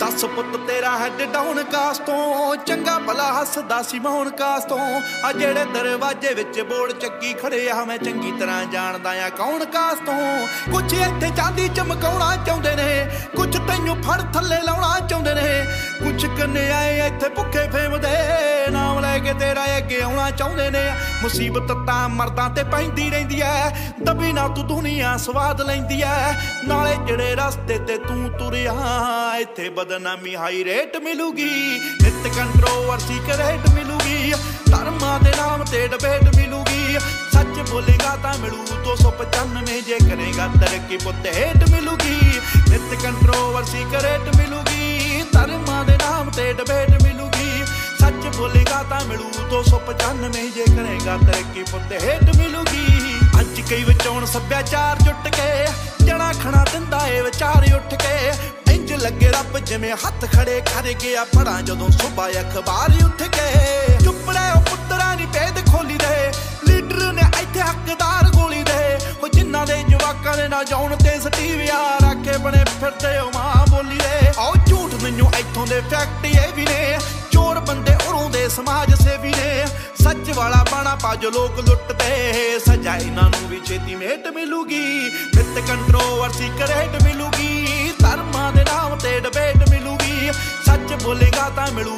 दस पुत तेरा हैड डाउन कास तो चंगा भला हसदा सी मोहन कास तो आ जेड़े दरवाजे विच बोर्ड चक्की खड़े आ मैं चंगी तरह जानदा आ कौन कास तो कुछ इत्थे चांदी चमकाउणा चाहुंदे ने कुछ तैनूं फड़ थल्ले लाउणा चाहुंदे ने कुछ कन्याए इत्थे भुखे फेमदे नाम लैके तेरा अगे आउणा चाहुंदे ने मुसीबत तां मर्दां ते पैंदी रहिंदी ऐ दबी ना तू दुनिया स्वाद लैंदी ऐ नाले जेड़े रस्ते ते तू तुरिया इत्थे बदनामी हाई रेट मिलूगी नित कंट्रोवर्सी करेट मिलूगी धर्मां दे नाम ते डिबेट मिलूगी सच बोलेगा तां मिलू 295 जे करेगा तरक्की पुत हेट मिलूगी नित कंट्रोवर्सी करेट मिलूगी धर्मां दे नाम ते डिबेट मिलूगी सच बोलेगा तां मिलू 295 जे करेगा तरक्की पुत हेट मिलूगी अज कई विचों सभ्याचार जुट के जना खना दिंदा ए विचार उठ के इंज लगे रब जिवें हथ खड़े कर गया पढ़ा जदों सुबह अखबार उठ के चुप रहे पुत्तरा नी भेद खोली दे लीडर ने इत्थे हकदार गोली दे जिन्हां दे जवाकां दे ना जाउण ते सटीविया राखे बने फिरदे ओ मां बोली दे आओ झूठ मैनूं इत्थों दे फैक्ट ये भी ने चोर बंदे उरों दे समाज सेवी ने सच वाला बाणा पाज लोग लुटते सजा इन्हां नूं भी छेती मेट मिलूगी नित कंट्रोवर्सी करेट मिलूगी धर्मां दे नाम ते डिबेट मिलूगी सच बोलेगा तां मिलू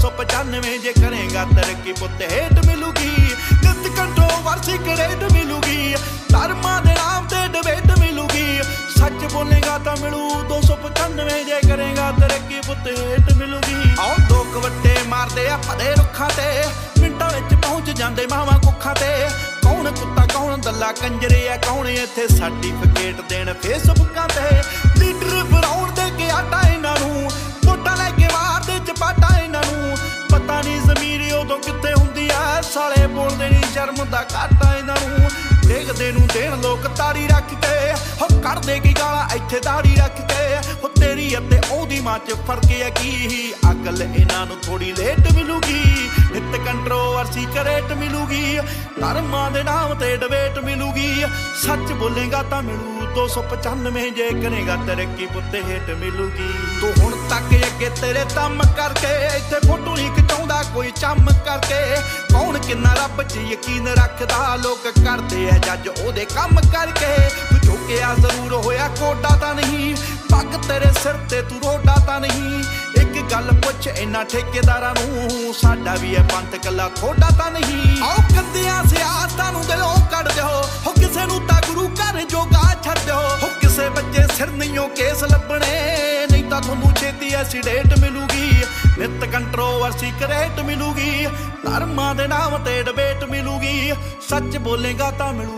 295 जे करेगा तरक्की पुत हेट मिलूगी नित कंट्रोवर्सी करेट मिलूगी धर्मां दे नाम ते डिबेट मिलूगी सच बोलेगा तां मिलू 295 जे करेगा तरक्की पुत हेट मिलूगी आओ लोग वट्टे मारदे आ भरे रुखां ते मिंटां विच पहुंच जांदे मावां कुखां ते कौन कुत्ता कौन दल्ला कंजरे आ कौन इत्थे सर्टिफिकेट देण फेसबुकां ते लीडर बनाउण दे के आटा इन्हां नूं वोटां लैके मारदे चपाटा इन्हां नूं पता नहीं ज़मीर उदों कित्थे हुंदी आ साले बोलदे नी शर्म दा घाटा इन्हां नूं देखदे नूं देण लोक ताड़ी रख के हो कढदे की गालां इत्थे दाड़ी रख के हो तेरी अते ओदी मां च फर्क है की अकल इन्हां नूं थोड़ी लेट मिलूगी नित कंट्रोवर्सी करेट मिलूगी धर्मां दे नाम ते डिबेट मिलूगी सच बोलेगा तां मिलू 295 जे करेगा तरक्की पुत हेट मिलूगी तू हुण तक अगे तेरे दम करके इत्थे फोटो नहीं खिचाउंदा कोई चम करके कौन किन्ना रब च यकीन रखदा लोक करदे ऐ जज ओदे कम करके तू झुकिया जरूर होया कोडा तां नहीं पग तेरे सिर ते तू रोडा तां नहीं एक गल पुछ इन्हां ठेकेदारां नूं साडा भी है पंथ कला थोड़ा तां नहीं आओ कंदियां सियासतां नूं दिलों कढ दिओ हो किसे नूं तां गुरु घर जोगा छड्ड दिओ हो किसे बच्चे सिर नहीं केस लभणे नहीं तां तुहानूं छेती ऐसी डेट मिलूगी नित कंट्रोवर्सी करेट मिलूगी धर्मां दे नाम ते डिबेट मिलूगी सच बोलेगा तां मिलू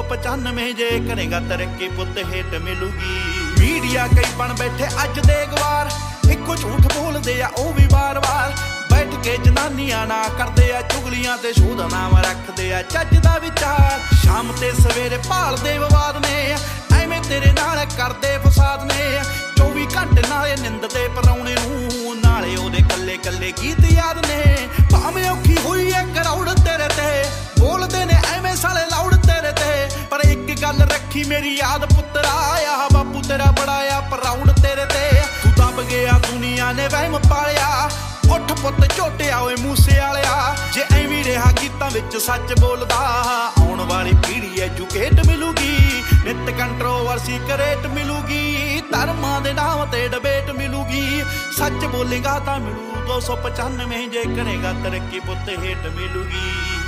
295 जे करेगा तरक्की पुत हेट मिलूगी मीडिया कई बन बैठे अज दे गवार इको झूठ बोलदे आ ओ भी बार बार बैठ के जनानियां ना करदे आ चुगलियां ते शोध नाम रखदे आ चज दा विचार शाम ते सवेरे भालदे विवाद ने एवें तेरे नाल करदे फसाद ने 24 घंटे नाले निंददे परौणे नूं नाले ओदे कल्ले कल्ले गीत याद ने भावें औखी होई ऐ करौड़ तेरे ते बोलदे ने एवें साले लाउड तेरे ते पर एक गल रखी मेरी याद पुत्तरा आया बापू तेरा बड़ा आ प्राउड तेरे ते तू दब गया दुनिया ने वहम पालिया उठ पुत झोटिया ओए मूसे वालिया जे एवीं रहा गीतां विच सच बोलदा आउण वाली पीढ़ी एजुकेट मिलूगी नित कंट्रोवर्सी करेट मिलूगी धर्मां दे नाम ते डिबेट मिलूगी सच बोलेगा तां मिलू 295 जे करेगा तरक्की पुत हेट मिलूगी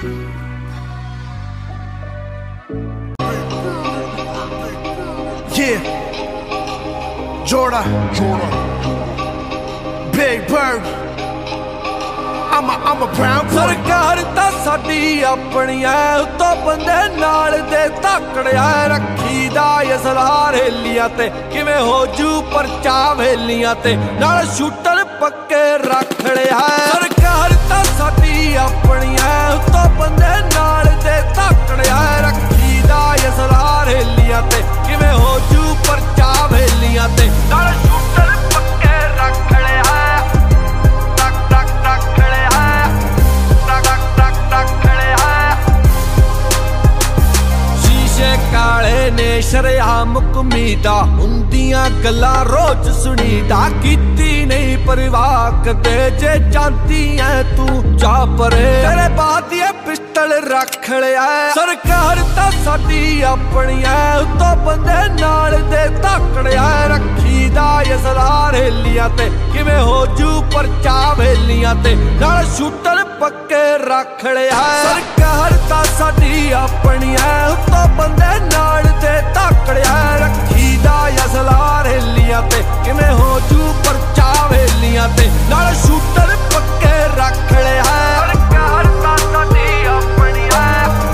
Yeah, Jordan, Big Bird. I'm a brown boy. सरकार तां साडी अपनी ऐ उत्तों बंदे नाल दे धाकड़िया रखी दा असलार हेलियां ते किवें हो जू परचा वेलियां ते नाल शूटर पक्के रख लिया सरकार तां साडी अपनी ऐ उत्तों बंदे नाल दे धाकड़िया रखी दा असलार हेलियां ते किवें हो जू परचा वेलियां ते नाल शूटर पक्के रख लिया काले ने शरेआम कमीदा हुंदियां गल्लां रोज सुनीदा कीती नहीं परवाह कदे जे जानती है तू जा परे तेरे बाद ये पिस्टल रख लिया सरकार तां साडी अपनी है उत्तों बंदे नाल दे धाकड़िया रखी दा असलार हेलियां ते किवें हो जू परचा वेलियां ते नाल शूटर पक्के रख लिया सरकार तां साडी अपनी है उत्तों बंदे नाल दे धाकड़िया रखी दा असलार हेलियां ते किवें हो जू परचा वेलियां ते नाल शूटर पक्के रख लिया सरकार तां साडी अपनी है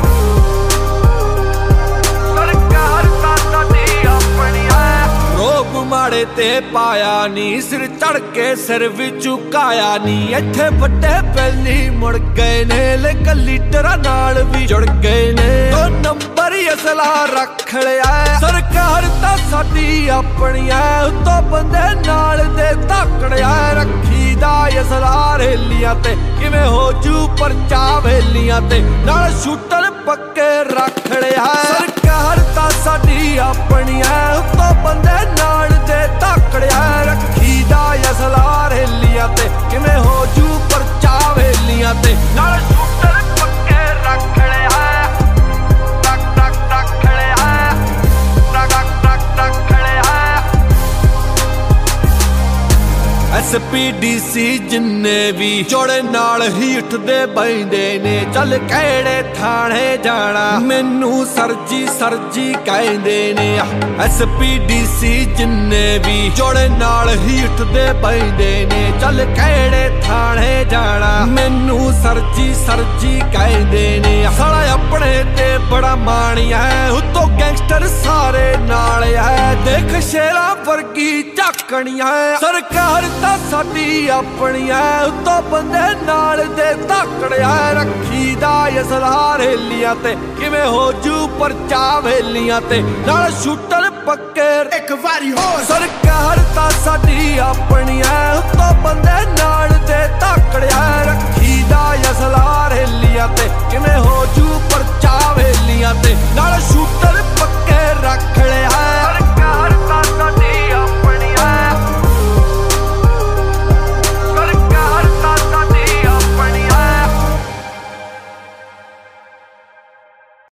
सरकार तां साडी अपनी है रोब माड़े ते पाया नी सिर चढ़ के सिर भी झुकाया नी इत्थे वड्डे पहली मुड़ गए ने लेकिन लीडरां नाल भी जुड़ गए ने दो नंबर असला रख लिया सरकार तां साडी अपनी है उत्तों बंदे नाल दे धाकड़िया रखी दा असलार हेलियां ते किवें हो जू परचा वेलियां ते नाल शूटर पक्के रख लिया सरकार तां साडी अपनी है उत्तों बंदे नाल दे धाकड़िया रखी दा असलार हेलियां ते किवें हो जू परचा वेलियां ते नाल शूटर पक्के रख लिया SPDC जिन्ने भी जोड़े नाल ही उठदे बैंदे ने चल केड़े थाने जाना मैनू सरजी सरजी कहंदे ने SPDC जिन्ने भी जोड़े नाल ही उठदे बैंदे ने चल केड़े थाने जाना मैनू सरजी सरजी कहंदे ने साला अपने ते बड़ा माणिया है उत्तों गैंगस्टर सारे नाल है देख शेरा वर्गी झाकणियां सरकार तां साडी अपनी है उत्तों बंदे नाल दे धाकड़िया रखी दा असलार हेलियां ते किवें हो जू परचा वेलियां ते नाल शूटर पक्के एक वारी होर सरकार तां साडी अपनी है उत्तों बंदे नाल दे धाकड़िया